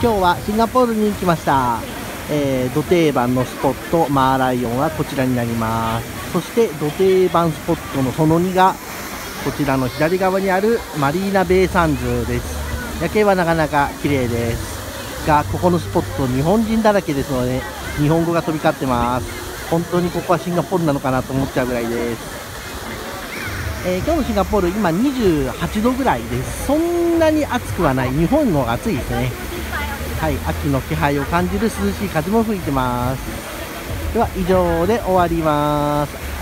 今日はシンガポールに来ました。ド定番のスポットマーライオンはこちらになります。そしてド定番スポットのその2がこちらの左側にあるマリーナベイサンズです。夜景はなかなか綺麗ですが、ここのスポット日本人だらけですので日本語が飛び交ってます。本当にここはシンガポールなのかなと思っちゃうぐらいです。今日のシンガポール今28度ぐらいです。そんなに暑くはない。日本の方が暑いですね。はい、秋の気配を感じる涼しい風も吹いてます。では以上で終わります。